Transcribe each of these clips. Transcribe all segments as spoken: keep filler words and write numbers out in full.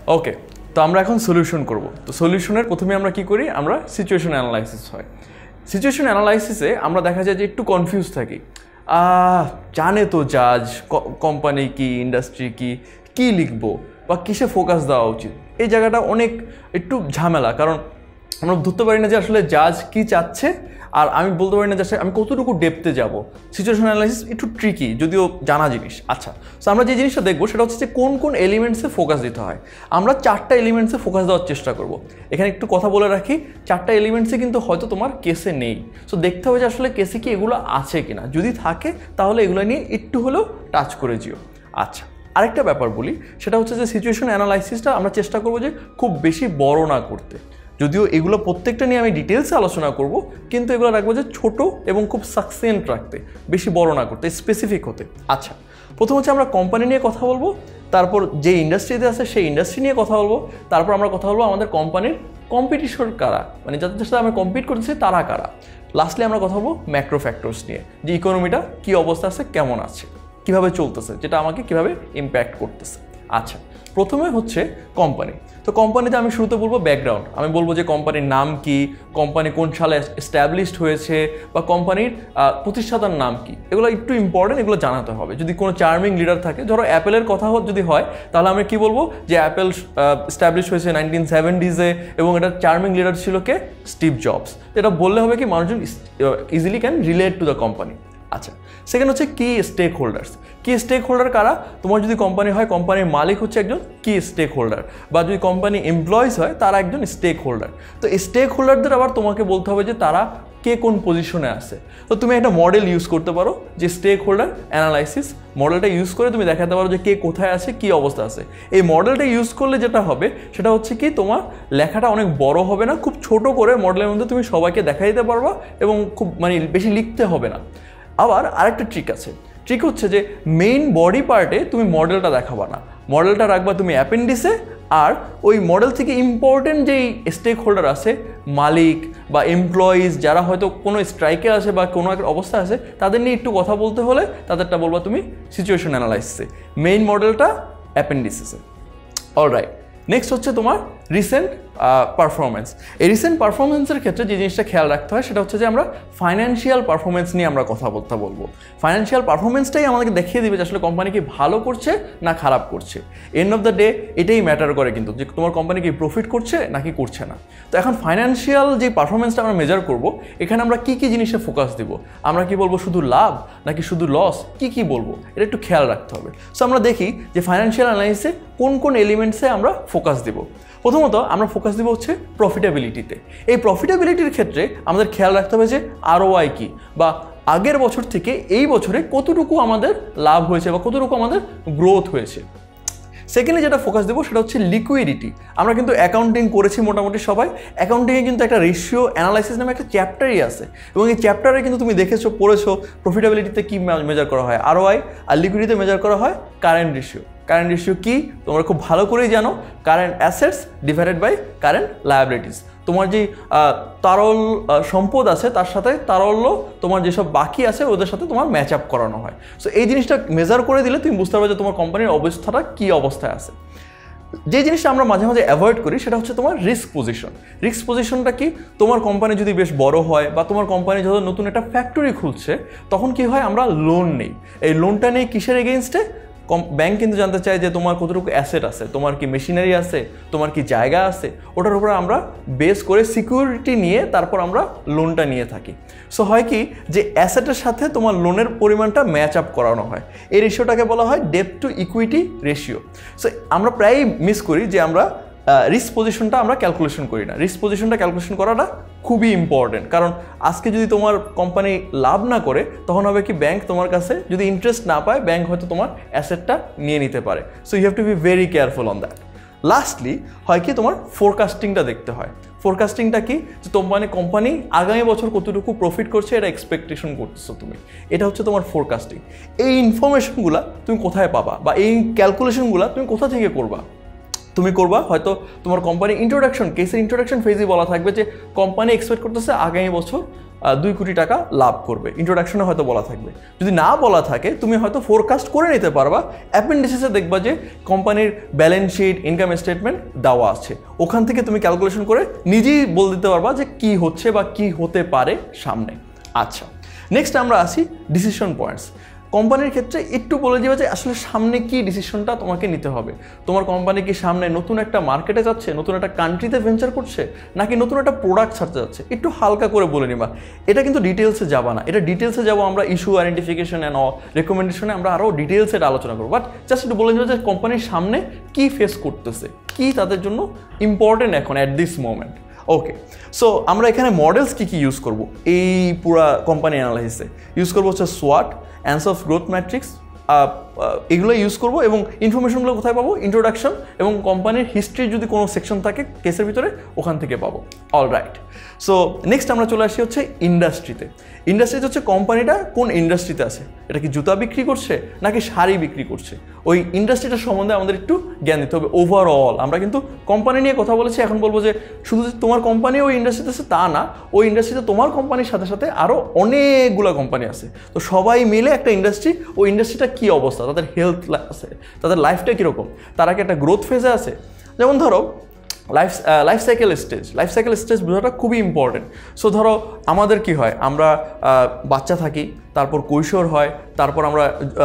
ওকে, তো আমরা এখন সলিউশন করব। তো সলিউশনের প্রথমে আমরা কি করি, আমরা সিচুয়েশন অ্যানালাইসিস হয়। সিচুয়েশন অ্যানালাইসিসে আমরা দেখা যায় যে একটু কনফিউজ থাকি, জানে তো জাজ কোম্পানি কি, ইন্ডাস্ট্রি কি, কী লিখবো বা কিসে ফোকাস দেওয়া উচিত। এই জায়গাটা অনেক একটু ঝামেলা, কারণ আমরা ধরতে পারি না যে আসলে জাজ কি চাচ্ছে, আর আমি বলতে পারি না যে আমি কতটুকু ডেপথে যাব। সিচুয়েশন অ্যানালাইসিস একটু ট্রিকি, যদিও জানা জিনিস। আচ্ছা, সো আমরা যে জিনিসটা দেখবো সেটা হচ্ছে যে কোন কোন এলিমেন্টসে ফোকাস দিতে হয়। আমরা চারটা এলিমেন্টসে ফোকাস দেওয়ার চেষ্টা করব। এখানে একটু কথা বলে রাখি, চারটা এলিমেন্টসে কিন্তু হয়তো তোমার কেসে নেই। সো দেখতে হবে যে আসলে কেসে কি এগুলো আছে কিনা, যদি থাকে তাহলে এগুলো নিয়ে একটু হলেও টাচ করে যেও। আচ্ছা, আরেকটা ব্যাপার বলি, সেটা হচ্ছে যে সিচুয়েশন অ্যানালাইসিসটা আমরা চেষ্টা করবো যে খুব বেশি বড় না করতে। যদিও এগুলো প্রত্যেকটা নিয়ে আমি ডিটেলসে আলোচনা করব, কিন্তু এগুলো রাখবো যে ছোটো এবং খুব সাকসেন্ট রাখতে, বেশি বড় না করতে, স্পেসিফিক হতে। আচ্ছা, প্রথম হচ্ছে আমরা কোম্পানি নিয়ে কথা বলবো, তারপর যে ইন্ডাস্ট্রিতে আছে সেই ইন্ডাস্ট্রি নিয়ে কথা বলবো, তারপর আমরা কথা বলবো আমাদের কোম্পানির কম্পিটিশন কারা, মানে যাদের সাথে আমরা কম্পিট করতেছি তারা কারা। লাস্টলি আমরা কথা বলবো ম্যাক্রো ফ্যাক্টরস নিয়ে, যে ইকোনমিটা কী অবস্থা আছে, কেমন আছে, কীভাবে চলতেছে, যেটা আমাকে কীভাবে ইম্প্যাক্ট করতেছে। আচ্ছা, প্রথমে হচ্ছে কোম্পানি। তো কোম্পানিতে আমি শুরুতে বলবো ব্যাকগ্রাউন্ড। আমি বলবো যে কোম্পানির নাম কি, কোম্পানি কোন সালে এস্টাবলিশড হয়েছে, বা কোম্পানির প্রতিষ্ঠাতার নাম কি, এগুলো একটু ইম্পর্টেন্ট, এগুলো জানাতে হবে। যদি কোনো চার্মিং লিডার থাকে, ধরো অ্যাপেলের কথা যদি হয়, তাহলে আমি কি বলবো যে অ্যাপেল এস্টাবলিশ হয়েছে নাইনটিন সেভেন্টিজে এবং এটার চার্মিং লিডার ছিল কে, স্টিভ জবস। এটা বললে হবে কি মানুষজন easily can relate to the company. আচ্ছা, সেকেন্ড হচ্ছে কি স্টেক হোল্ডার্স। কি স্টেক হোল্ডার কারা? তোমার যদি কোম্পানি হয়, কোম্পানির মালিক হচ্ছে একজন কি স্টেক হোল্ডার, বা যদি কোম্পানি এমপ্লয়িজ হয় তারা একজন স্টেক হোল্ডার। তো স্টেক হোল্ডারদের আবার তোমাকে বলতে হবে যে তারা কে কোন পজিশনে আছে। তো তুমি একটা মডেল ইউজ করতে পারো, যে স্টেক হোল্ডার অ্যানালাইসিস মডেলটা ইউজ করে তুমি দেখাতে পারো যে কে কোথায় আছে, কি অবস্থা আছে। এই মডেলটা ইউজ করলে যেটা হবে সেটা হচ্ছে কি, তোমার লেখাটা অনেক বড় হবে না, খুব ছোট করে মডেলের মধ্যে তুমি সবাইকে দেখা দিতে পারবা এবং খুব মানে বেশি লিখতে হবে না। আবার আরেকটা ট্রিক আছে, ট্রিক হচ্ছে যে মেইন বডি পার্টে তুমি মডেলটা দেখাবা না, মডেলটা রাখবা তুমি অ্যাপেন্ডিসে, আর ওই মডেল থেকে ইম্পর্টেন্ট যেই স্টেক হোল্ডার আছে, মালিক বা এমপ্লয়িজ যারা হয়তো কোনো স্ট্রাইকে আছে বা কোনো একটা অবস্থা আছে, তাদের নিয়ে একটু কথা বলতে হলে তাদেরটা বলবা তুমি সিচুয়েশন অ্যানালাইসিসে, মেইন মডেলটা অ্যাপেন্ডিসিসে। অলরাইট, নেক্সট হচ্ছে তোমার রিসেন্ট পারফরমেন্স। এই রিসেন্ট পারফরমেন্সের ক্ষেত্রে যে জিনিসটা খেয়াল রাখতে হয় সেটা হচ্ছে যে আমরা ফাইন্যান্সিয়াল পারফরমেন্স নিয়ে আমরা কথা বলতে বলবো। ফাইন্যান্সিয়াল পারফরমেন্সটাই আমাদেরকে দেখিয়ে দিবে যে আসলে কোম্পানি কি ভালো করছে না খারাপ করছে। এন্ড অফ দ্য ডে এটাই ম্যাটার করে কিন্তু, যে তোমার কোম্পানি কি প্রফিট করছে নাকি করছে না। তো এখন ফাইন্যান্সিয়াল যে পারফরমেন্সটা আমরা মেজার করব, এখানে আমরা কি কি জিনিসে ফোকাস দিব, আমরা কি বলবো শুধু লাভ নাকি শুধু লস, কি কি বলবো, এটা একটু খেয়াল রাখতে হবে। সো আমরা দেখি যে ফাইন্যান্সিয়াল অ্যানালাইসিসে কোন কোন এলিমেন্টসে আমরা ফোকাস দিব। প্রথমত আমরা ফোকাস দিব হচ্ছে প্রফিটেবিলিটিতে। এই প্রফিটেবিলিটির ক্ষেত্রে আমাদের খেয়াল রাখতে হবে যে আরওআই কি, বা আগের বছর থেকে এই বছরে কতটুকু আমাদের লাভ হয়েছে বা কতটুকু আমাদের গ্রোথ হয়েছে। সেকেন্ডলি যেটা ফোকাস দেবো সেটা হচ্ছে লিকুইডিটি। আমরা কিন্তু অ্যাকাউন্টিং করেছি মোটামুটি সবাই, অ্যাকাউন্টিংয়ে কিন্তু একটা রেশিও অ্যানালাইসিস নামে একটা চ্যাপ্টারই আছে, এবং এই চ্যাপ্টারে কিন্তু তুমি দেখেছো, পড়েছো প্রফিটেবিলিটিতে কী মেজার করা হয় আরওআই, আর লিকুইডিটিতে মেজার করা হয় কারেন্ট রেশিও। কারেন্ট রেশিও কি তোমরা খুব ভালো করেই জানো, current assets divided by current liabilities. তোমার যে তারল সম্পদ আছে তার সাথে তারল্য তোমার যেসব বাকি আছে ওদের সাথে তোমার ম্যাচ আপ করানো হয়। সো এই জিনিসটা মেজার করে দিলে তুমি বুঝতে পারবে যে তোমার কোম্পানির অবস্থাটা কী অবস্থায় আছে। যে জিনিসটা আমরা মাঝে মাঝে অ্যাভয়েড করি সেটা হচ্ছে তোমার রিস্ক পজিশন। রিস্ক পজিশনটা কি, তোমার কোম্পানি যদি বেশ বড় হয় বা তোমার কোম্পানি যখন নতুন একটা ফ্যাক্টরি খুলছে, তখন কি হয় আমরা লোন নেই। এই লোনটা নেই কিসের এগেইনস্টে? কম ব্যাংক কিন্তু জানতে চায় যে তোমার কতটুকু অ্যাসেট আছে, তোমার কি মেশিনারি আছে, তোমার কি জায়গা আছে, ওটার উপরে আমরা বেস করে সিকিউরিটি নিয়ে তারপর আমরা লোনটা নিয়ে থাকি। সো হয় কি যে অ্যাসেটের সাথে তোমার লোনের পরিমাণটা ম্যাচ আপ করানো হয়, এই রেশিওটাকে বলা হয় debt to equity ratio. So আমরা প্রায়ই মিস করি যে আমরা রিস্ক পজিশনটা আমরা ক্যালকুলেশন করি না। রিস্ক পজিশনটা ক্যালকুলেশন করাটা খুবই ইম্পর্টেন্ট, কারণ আজকে যদি তোমার কোম্পানি লাভ না করে তখন হবে কি ব্যাংক তোমার কাছে যদি ইন্টারেস্ট না পায়, ব্যাংক হয়তো তোমার অ্যাসেটটা নিয়ে নিতে পারে। So you have to be very careful on that. Lastly হয় কি তোমার ফোরকাস্টিংটা দেখতে হয়। ফোরকাস্টিংটা কি, যে তোমার কোম্পানি আগামী বছর কতটুকু প্রফিট করছে এটা এক্সপেকটেশন করতেছো তুমি, এটা হচ্ছে তোমার ফোরকাস্টিং। এই ইনফরমেশনগুলো তুমি কোথায় পাবা, বা এই ক্যালকুলেশনগুলো তুমি কোথা থেকে করবা? তুমি করবা হয়তো তোমার কোম্পানি ইন্ট্রোডাকশন কেসের ইন্ট্রোডাকশন ফেজই বলা থাকবে যে কোম্পানি এক্সপেক্ট করতেছে আগামী বছর দুই কোটি টাকা লাভ করবে, ইন্ট্রোডাকশনে হয়তো বলা থাকবে। যদি না বলা থাকে তুমি হয়তো ফোরকাস্ট করে নিতে পারবা, অ্যাপেন্ডিসিসে দেখবা যে কোম্পানির ব্যালেন্স শিট, ইনকাম স্টেটমেন্ট দেওয়া আছে, ওখান থেকে তুমি ক্যালকুলেশন করে নিজেই বলে দিতে পারবা যে কি হচ্ছে বা কি হতে পারে সামনে। আচ্ছা, নেক্সট আমরা আসি ডিসিশন পয়েন্টস। কোম্পানির ক্ষেত্রে একটু বলে দিবা যে আসলে সামনে কি ডিসিশনটা তোমাকে নিতে হবে। তোমার কোম্পানি কি সামনে নতুন একটা মার্কেটে যাচ্ছে, নতুন একটা কান্ট্রিতে ভেঞ্চার করছে, নাকি নতুন একটা প্রোডাক্ট ছাড়তে যাচ্ছে, একটু হালকা করে বলে নিবা। এটা কিন্তু ডিটেলসে যাবা না, এটা ডিটেলসে যাবো আমরা ইস্যু আইডেন্টিফিকেশন অ্যান্ড রেকমেন্ডেশনে আমরা আরও ডিটেলসে এটা আলোচনা করবো। বাট জাস্ট একটু বলে নিবা যে কোম্পানির সামনে কি ফেস করতেছে, কি তাদের জন্য ইম্পর্টেন্ট এখন at this moment. Okay, so আমরা এখানে মডেলস কী কী ইউজ করবো এই পুরা কোম্পানি অ্যানালাইসিসে? ইউজ করবো হচ্ছে সোয়াট, অ্যানসফ গ্রোথ ম্যাট্রিক্স, এগুলো ইউজ করবো। এবং ইনফরমেশনগুলো কোথায় পাবো? ইন্ট্রোডাকশন এবং কোম্পানির হিস্ট্রির যদি কোনো সেকশন থাকে কেসের ভিতরে, ওখান থেকে পাবো। অল রাইট, সো নেক্সট আমরা চলে আসি হচ্ছে ইন্ডাস্ট্রিতে। ইন্ডাস্ট্রিতে হচ্ছে কোম্পানিটা কোন ইন্ডাস্ট্রিতে আছে, এটা কি জুতা বিক্রি করছে নাকি শাড়ি বিক্রি করছে, ওই ইন্ডাস্ট্রিটার সম্বন্ধে আমাদের একটু জ্ঞান দিতে হবে। ওভারঅল আমরা কিন্তু কোম্পানি নিয়ে কথা বলেছি, এখন বলবো যে শুধু যে তোমার কোম্পানি ওই ইন্ডাস্ট্রিতে আছে তা না, ওই ইন্ডাস্ট্রিতে তোমার কোম্পানির সাথে সাথে আরও অনেকগুলো কোম্পানি আছে। তো সবাই মিলে একটা ইন্ডাস্ট্রি, ওই ইন্ডাস্ট্রিটা কী অবস্থা, তাদের হেলথ আছে, তাদের লাইফটা কীরকম, তারা কি একটা গ্রোথ ফেজে আছে। যেমন ধরো life life cycle stage, life cycle stage বোঝাটা খুবই ইম্পর্টেন্ট। সো ধরো আমাদের কি হয়, আমরা বাচ্চা থাকি, তারপর কৈশোর হয়, তারপর আমরা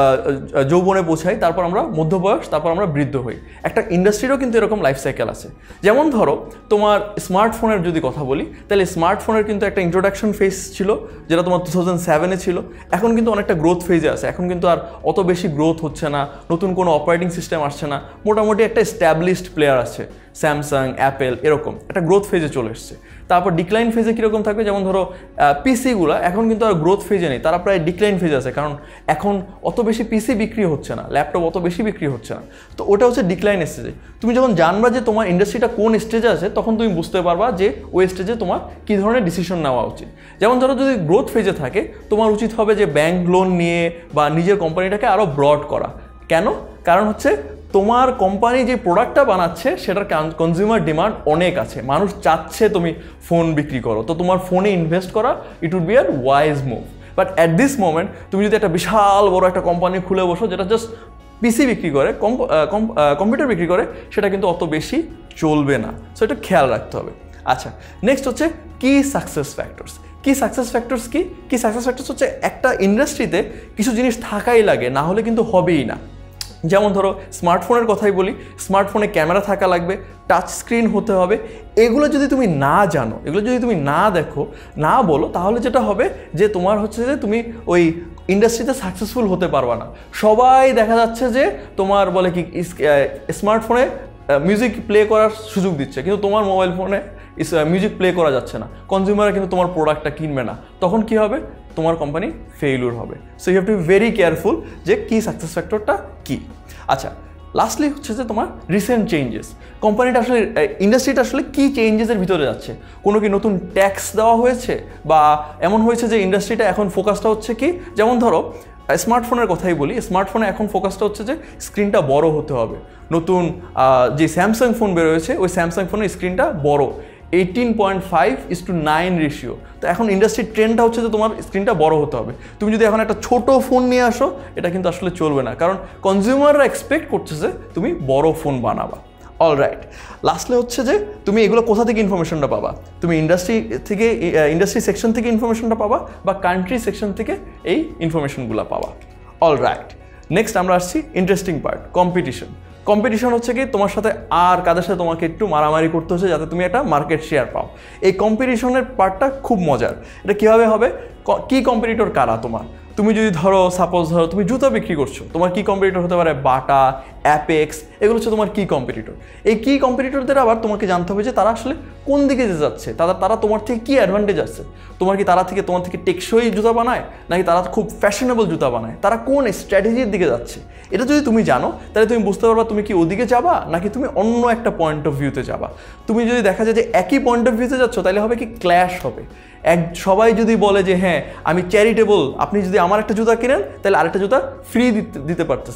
যৌবনে পৌঁছাই, তারপর আমরা মধ্যবয়স, তারপর আমরা বৃদ্ধ হই। একটা ইন্ডাস্ট্রিরও কিন্তু এরকম লাইফ সাইকেল আছে। যেমন ধরো তোমার স্মার্টফোনের যদি কথা বলি, তাহলে স্মার্টফোনের কিন্তু একটা ইন্ট্রোডাকশন ফেজ ছিল, যেটা তোমার টু থাউজেন্ড সেভেনে ছিল। এখন কিন্তু অনেকটা গ্রোথ ফেজে আছে, এখন কিন্তু আর অত বেশি গ্রোথ হচ্ছে না, নতুন কোনো অপারেটিং সিস্টেম আসছে না, মোটামুটি একটা এস্টাবলিশড প্লেয়ার আছে, স্যামসাং, অ্যাপেল, এরকম একটা গ্রোথ ফেজে চলে এসছে। তারপর ডিক্লাইন ফেজে কীরকম থাকবে, যেমন ধরো পিসিগুলো এখন কিন্তু আর গ্রোথ ফেজে নেই, তারা প্রায় ডিক্লাইন ফেজে আছে, কারণ এখন অত বেশি পিসি বিক্রি হচ্ছে না, ল্যাপটপ অত বেশি বিক্রি হচ্ছে না। তো ওটা হচ্ছে ডিক্লাইন স্টেজে। তুমি যখন জানবা যে তোমার ইন্ডাস্ট্রিটা কোন স্টেজে আছে, তখন তুমি বুঝতে পারবা যে ওই স্টেজে তোমার কী ধরনের ডিসিশন নেওয়া উচিত। যেমন ধরো যদি গ্রোথ ফেজে থাকে, তোমার উচিত হবে যে ব্যাংক লোন নিয়ে বা নিজের কোম্পানিটাকে আরও ব্রড করা। কেন? কারণ হচ্ছে তোমার কোম্পানি যে প্রোডাক্টটা বানাচ্ছে সেটার কনজিউমার ডিমান্ড অনেক আছে, মানুষ চাচ্ছে তুমি ফোন বিক্রি করো, তো তোমার ফোনে ইনভেস্ট করা it would be a wise move. But at this moment তুমি যদি একটা বিশাল বড় একটা কোম্পানি খুলে বসো যেটা জাস্ট পিসি বিক্রি করে, কম্পিউটার বিক্রি করে, সেটা কিন্তু অত বেশি চলবে না। সো এটা খেয়াল রাখতে হবে। আচ্ছা, নেক্সট হচ্ছে কি সাকসেস ফ্যাক্টরস। কি সাকসেস ফ্যাক্টরস কি কি সাকসেস ফ্যাক্টরস হচ্ছে একটা ইন্ডাস্ট্রিতে কিছু জিনিস থাকাই লাগে, না হলে কিন্তু হবেই না। যেমন ধরো স্মার্টফোনের কথাই বলি, স্মার্টফোনে ক্যামেরা থাকা লাগবে, টাচ স্ক্রিন হতে হবে। এগুলো যদি তুমি না জানো, এগুলো যদি তুমি না দেখো, না বলো, তাহলে যেটা হবে যে তোমার হচ্ছে যে তুমি ওই ইন্ডাস্ট্রিতে সাকসেসফুল হতে পারবা না। সবাই দেখা যাচ্ছে যে তোমার বলে কি স্মার্টফোনে মিউজিক প্লে করার সুযোগ দিচ্ছে, কিন্তু তোমার মোবাইল ফোনে মিউজিক প্লে করা যাচ্ছে না, কনজিউমাররা কিন্তু তোমার প্রোডাক্টটা কিনবে না। তখন কি হবে? তোমার কোম্পানি ফেইলিউর হবে। So you have to be very careful যে কি সাকসেস ফ্যাক্টরটা কী। আচ্ছা, লাস্টলি হচ্ছে যে তোমার রিসেন্ট চেঞ্জেস। কোম্পানিটা আসলে, ইন্ডাস্ট্রিটা আসলে কী চেঞ্জেসের ভিতরে যাচ্ছে, কোনো কি নতুন ট্যাক্স দেওয়া হয়েছে, বা এমন হয়েছে যে ইন্ডাস্ট্রিটা এখন ফোকাসটা হচ্ছে কি, যেমন ধরো স্মার্টফোনের কথাই বলি, স্মার্টফোনে এখন ফোকাসটা হচ্ছে যে স্ক্রিনটা বড় হতে হবে। নতুন যে স্যামসাং ফোন বেরোয়েছে, ওই স্যামসাং ফোনের স্ক্রিনটা বড়, eighteen point five is to nine ratio. তো এখন ইন্ডাস্ট্রির ট্রেন্ডটা হচ্ছে যে তোমার স্ক্রিনটা বড় হতে হবে। তুমি যদি এখন একটা ছোট ফোন নিয়ে আসো, এটা কিন্তু আসলে চলবে না, কারণ কনজিউমাররা এক্সপেক্ট করছে যে তুমি বড় ফোন বানাবা। অল রাইট, লাস্টলি হচ্ছে যে তুমি এগুলো কোথা থেকে ইনফরমেশনটা পাবা? তুমি ইন্ডাস্ট্রি থেকে, ইন্ডাস্ট্রি সেকশন থেকে ইনফরমেশনটা পাবা, বা কান্ট্রি সেকশন থেকে এই ইনফরমেশনগুলো পাবা। অল রাইট, নেক্সট আমরা আসছি ইন্টারেস্টিং পার্ট, কম্পিটিশন। কম্পিটিশন হচ্ছে কি তোমার সাথে আর কাদের সাথে তোমাকে একটু মারামারি করতে হচ্ছে যাতে তুমি একটা মার্কেট শেয়ার পাও। এই কম্পিটিশনের পার্টটা খুব মজার। এটা কীভাবে হবে? কি কম্পিটিটর কারা তোমার? তুমি যদি ধরো সাপোজ ধরো তুমি জুতা বিক্রি করছো, তোমার কি কম্পিটিটর হতে পারে বাটা, অ্যাপেক্স, এগুলো হচ্ছে তোমার কি কম্পিটিটর। এই কি কম্পিটিটরদের আবার তোমাকে জানতে হবে যে তারা আসলে কোন দিকে যে যাচ্ছে, তারা তারা তোমার থেকে কী অ্যাডভান্টেজ আছে। তোমার কি তারা থেকে তোমার থেকে টেকসই জুতা বানায়, নাকি তারা খুব ফ্যাশনেবল জুতা বানায়, তারা কোন স্ট্র্যাটেজির দিকে যাচ্ছে, এটা যদি তুমি জানো তাহলে তুমি বুঝতে পারবা তুমি কি ওদিকে যাবা নাকি তুমি অন্য একটা পয়েন্ট অফ ভিউতে যাবা। তুমি যদি দেখা যায় যে একই পয়েন্ট অফ ভিউতে যাচ্ছ, তাহলে হবে কি ক্ল্যাশ হবে। এক সবাই যদি বলে যে হ্যাঁ আমি চ্যারিটেবল, আপনি যদি আমার একটা জুতা কিনেন তাহলে আরেকটা জুতা ফ্রি দিতে দিতে পারতেছেন,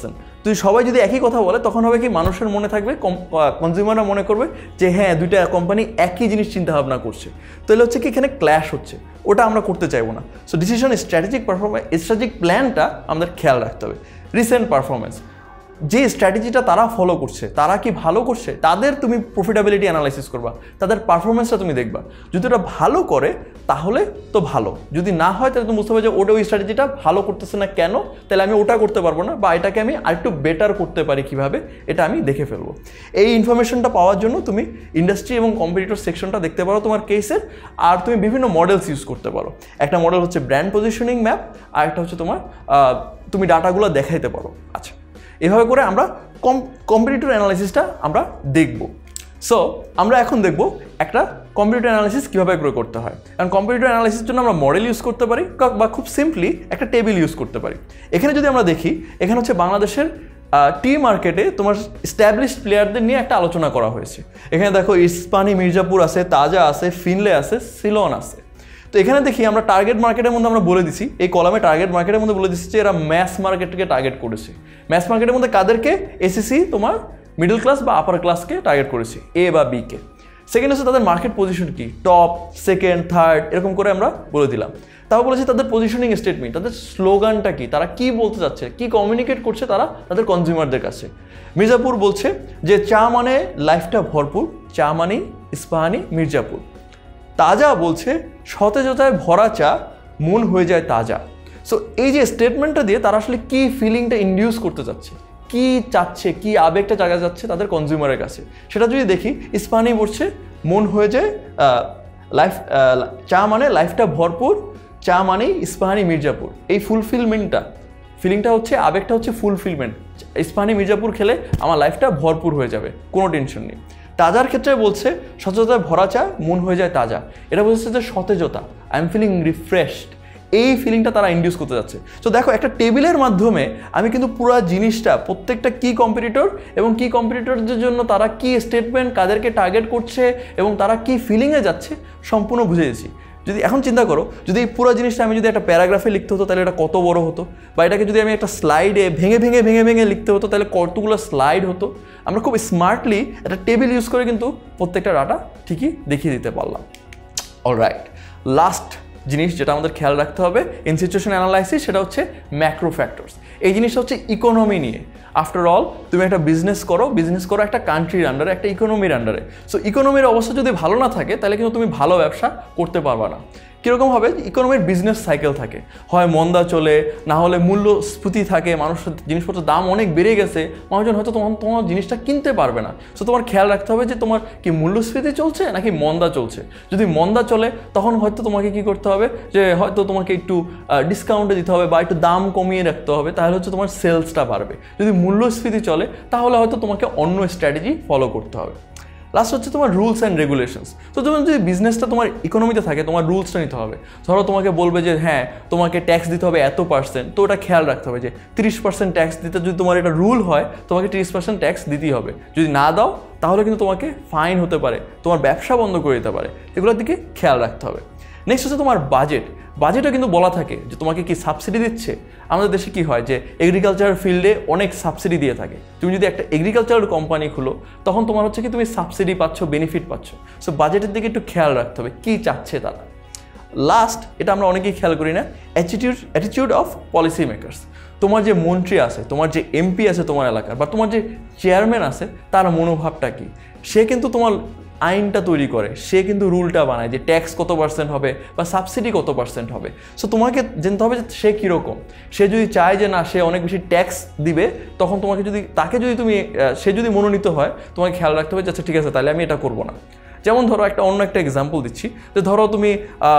তুই সবাই যদি একই কথা বলে তখন হবে কি মানুষের মনে থাকবে, কনজিউমাররা মনে করবে যে হ্যাঁ দুইটা কোম্পানি একই জিনিস চিন্তা ভাবনা করছে, তাহলে হচ্ছে কি এখানে ক্ল্যাশ হচ্ছে, ওটা আমরা করতে চাইবো না। So decision strategic performance strategic প্ল্যানটা আমাদের খেয়াল রাখতে হবে। রিসেন্ট পারফরমেন্স, যে স্ট্র্যাটেজিটা তারা ফলো করছে তারা কি ভালো করছে, তাদের তুমি প্রফিটেবিলিটি অ্যানালাইসিস করবা, তাদের পারফরমেন্সটা তুমি দেখবা। যদি ওটা ভালো করে তাহলে তো ভালো, যদি না হয় তাহলে তুমি বুঝতে পারবে যে ওটা ওই স্ট্র্যাটেজিটা ভালো করতেছে না কেন, তাহলে আমি ওটা করতে পারবো না, বা এটাকে আমি আরেকটু বেটার করতে পারি কীভাবে, এটা আমি দেখে ফেলবো। এই ইনফরমেশনটা পাওয়ার জন্য তুমি ইন্ডাস্ট্রি এবং কম্পিটিটর সেকশনটা দেখতে পারো তোমার কেসের, আর তুমি বিভিন্ন মডেলস ইউজ করতে পারো। একটা মডেল হচ্ছে ব্র্যান্ড পজিশনিং ম্যাপ, আর একটা হচ্ছে তোমার তুমি ডাটাগুলো দেখাইতে পারো। আচ্ছা, এভাবে করে আমরা কম কম্পিটিটর অ্যানালাইসিসটা আমরা দেখব। সো আমরা এখন দেখব একটা কম্পিটিটর অ্যানালাইসিস কীভাবে করে করতে হয়। কারণ কম্পিটিটর অ্যানালাইসিসের জন্য আমরা মডেল ইউজ করতে পারি, বা খুব সিম্পলি একটা টেবিল ইউজ করতে পারি। এখানে যদি আমরা দেখি, এখানে হচ্ছে বাংলাদেশের টি মার্কেটে তোমার স্ট্যাবলিশড প্লেয়ারদের নিয়ে একটা আলোচনা করা হয়েছে। এখানে দেখো ইস্পানি, মির্জাপুর আছে, তাজা আছে, ফিনলে আছে, সিলন আছে। তো এখানে দেখি আমরা টার্গেট মার্কেটের মধ্যে আমরা বলে দিছি, এই কলামে টার্গেট মার্কেটের মধ্যে বলে দিচ্ছি যে এরা ম্যাস মার্কেটকে টার্গেট করেছে। ম্যাস মার্কেটের মধ্যে কাদেরকে? এসএসসি তোমার মিডল ক্লাস বা আপার ক্লাসকে টার্গেট করেছে, এ বা বি কে। সেকেন্ড হচ্ছে তাদের মার্কেট পজিশন কি, টপ, সেকেন্ড, থার্ড, এরকম করে আমরা বলে দিলাম। তারপর বলেছি তাদের পজিশনিং স্টেটমেন্ট, তাদের স্লোগানটা কি, তারা কি বলতে চাচ্ছে, কি কমিউনিকেট করছে তারা তাদের কনজিউমারদের কাছে। মির্জাপুর বলছে যে চা মানে লাইফটা ভরপুর, চা মানেই ইস্পাহানি মির্জাপুর। তাজা বলছে সতেজতায় ভরা চা, মন হয়ে যায় তাজা। সো এই যে স্টেটমেন্টটা দিয়ে তারা আসলে কি ফিলিংটা ইন্ডিউস করতে চাচ্ছে, কি চাচ্ছে, কি আবেগটা জায়গা যাচ্ছে তাদের কনজিউমারের কাছে, সেটা যদি দেখি, ইস্পাহানি বলছে মন হয়ে যায় লাইফ, চা মানে লাইফটা ভরপুর, চা মানেই ইস্পাহানি মির্জাপুর। এই ফুলফিলমেন্টটা, ফিলিংটা হচ্ছে, আবেগটা হচ্ছে ফুলফিলমেন্ট। ইস্পাহানি মির্জাপুর খেলে আমার লাইফটা ভরপুর হয়ে যাবে, কোনো টেনশন নেই। তাজার ক্ষেত্রে বলছে সতেজতায় ভরা চা, মন হয়ে যায় তাজা। এটা বলছে যে সতেজতা, আই এম ফিলিং রিফ্রেশড, এই ফিলিংটা তারা ইন্ডিউস করতে যাচ্ছে। তো দেখো, একটা টেবিলের মাধ্যমে আমি কিন্তু পুরো জিনিসটা, প্রত্যেকটা কি কম্পিটিটর এবং কি কম্পিটিটরদের জন্য তারা কি স্টেটমেন্ট, কাদেরকে টার্গেট করছে এবং তারা কি ফিলিংয়ে যাচ্ছে সম্পূর্ণ বুঝে গেছি। যদি এখন চিন্তা করো, যদি এই পুরো জিনিসটা আমি যদি একটা প্যারাগ্রাফে লিখতে হতো তাহলে এটা কত বড় হতো, বা এটাকে যদি আমি একটা স্লাইডে ভেঙে ভেঙে ভেঙে ভেঙে লিখতে হতো তাহলে কতগুলো স্লাইড হতো। আমরা খুব স্মার্টলি একটা টেবিল ইউজ করে কিন্তু প্রত্যেকটা ডাটা ঠিকই দেখিয়ে দিতে পারলাম। অলরাইট, লাস্ট জিনিস যেটা আমাদের খেয়াল রাখতে হবে ইন সিচুয়েশন অ্যানালাইসিস, সেটা হচ্ছে ম্যাক্রো ফ্যাক্টরস। এই জিনিসটা হচ্ছে ইকোনমি নিয়ে। আফটার অল তুমি একটা বিজনেস করো, বিজনেস করো একটা কান্ট্রির আন্ডারে, একটা ইকোনমির আন্ডারে। সো ইকোনমির অবস্থা যদি ভালো না থাকে তাহলে কিন্তু তুমি ভালো ব্যবসা করতে পারবা না। কীরকম হবে? ইকোনমির বিজনেস সাইকেল থাকে, হয় মন্দা চলে, না হলে মূল্যস্ফীতি থাকে, মানুষের জিনিসপত্রের দাম অনেক বেড়ে গেছে, মানুষজন হয়তো তোমার তোমার জিনিসটা কিনতে পারবে না। সো তোমার খেয়াল রাখতে হবে যে তোমার কি মূল্যস্ফীতি চলছে নাকি মন্দা চলছে। যদি মন্দা চলে তখন হয়তো তোমাকে কি করতে হবে, যে হয়তো তোমাকে একটু ডিসকাউন্টে দিতে হবে বা একটু দাম কমিয়ে রাখতে হবে, তাহলে হচ্ছে তোমার সেলসটা বাড়বে। যদি মূল্যস্ফীতি চলে তাহলে হয়তো তোমাকে অন্য স্ট্র্যাটেজি ফলো করতে হবে। লাস্ট হচ্ছে তোমার রুলস অ্যান্ড রেগুলেশনস। তো যখন যদি বিজনেসটা তোমার ইকোনমিতে থাকে, তোমার রুলসটা নিতে হবে। ধরো তোমাকে বলবে যে হ্যাঁ তোমাকে ট্যাক্স দিতে হবে এত পার্সেন্ট, তো ওটা খেয়াল রাখতে হবে যে তিরিশ পার্সেন্ট ট্যাক্স দিতে যদি তোমার এটা রুল হয়, তোমাকে তিরিশ পার্সেন্ট ট্যাক্স দিতেই হবে। যদি না দাও তাহলে কিন্তু তোমাকে ফাইন হতে পারে, তোমার ব্যবসা বন্ধ করে দিতে পারে। এগুলোর দিকে খেয়াল রাখতে হবে। নেক্সট হচ্ছে তোমার বাজেট। বাজেটও কিন্তু বলা থাকে যে তোমাকে কি সাবসিডি দিচ্ছে। আমাদের দেশে কি হয় যে এগ্রিকালচার ফিল্ডে অনেক সাবসিডি দিয়ে থাকে। তুমি যদি একটা এগ্রিকালচার কোম্পানি খুলো তখন তোমার হচ্ছে কি তুমি সাবসিডি পাচ্ছ, বেনিফিট পাচ্ছ। সো বাজেটের দিকে একটু খেয়াল রাখতে হবে কি চাচ্ছে তারা। লাস্ট, এটা আমরা অনেকেই খেয়াল করি না, attitude attitude of policy makers. তোমার যে মন্ত্রী আছে, তোমার যে এমপি আছে তোমার এলাকার, বা তোমার যে চেয়ারম্যান আছে, তার মনোভাবটা কি। সে কিন্তু তোমার আইনটা তৈরি করে, সে কিন্তু রুলটা বানায় যে ট্যাক্স কত পার্সেন্ট হবে বা সাবসিডি কত পার্সেন্ট হবে। সো তোমাকে জানতে হবে যে সে কীরকম। সে যদি চায় যে না সে অনেক বেশি ট্যাক্স দিবে, তখন তোমাকে যদি তাকে যদি তুমি সে যদি মনোনীত হয়, তোমাকে খেয়াল রাখতে হবে যে আচ্ছা ঠিক আছে তাহলে আমি এটা করবো না। যেমন ধরো একটা অন্য একটা এক্সাম্পল দিচ্ছি, যে ধরো তুমি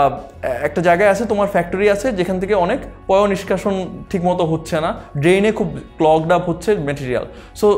একটা জায়গায় আছে, তোমার ফ্যাক্টরি আছে যেখান থেকে অনেক পয় নিষ্কাশন ঠিকমতো হচ্ছে না, ড্রেনে খুব ক্লগড আপ হচ্ছে মেটেরিয়াল। সো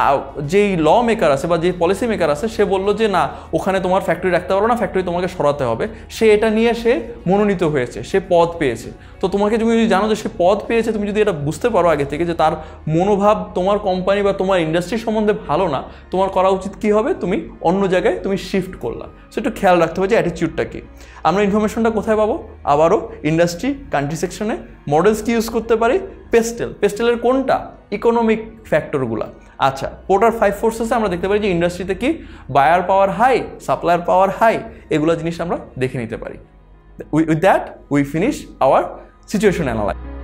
যেই ল মেকার আছে বা যে পলিসি মেকার আছে সে বললো যে না ওখানে তোমার ফ্যাক্টরি রাখতে পারো না, ফ্যাক্টরি তোমাকে সরাতে হবে। সে এটা নিয়ে সে মনোনীত হয়েছে, সে পদ পেয়েছে। তো তোমাকে তুমি যদি জানো যে সে পদ পেয়েছে, তুমি যদি এটা বুঝতে পারো আগে থেকে যে তার মনোভাব তোমার কোম্পানি বা তোমার ইন্ডাস্ট্রি সম্বন্ধে ভালো না, তোমার করা উচিত কী হবে, তুমি অন্য জায়গায় তুমি শিফট করলা। সো একটু খেয়াল রাখতে হবে যে অ্যাটিটিউডটা কী। আমরা ইনফরমেশনটা কোথায় পাবো? আবারও ইন্ডাস্ট্রি কান্ট্রি সেকশনে। মডেলস কি ইউজ করতে পারি? পেস্টেল। পেস্টেলের কোনটা? ইকোনমিক ফ্যাক্টরগুলো। আচ্ছা, পোর্টার ফাইভ ফোর্সেসে আমরা দেখতে পারি যে ইন্ডাস্ট্রিতে কি buyer power high, supplier power high, এগুলো জিনিস আমরা দেখে নিতে পারি। With that we finish our situation analysis.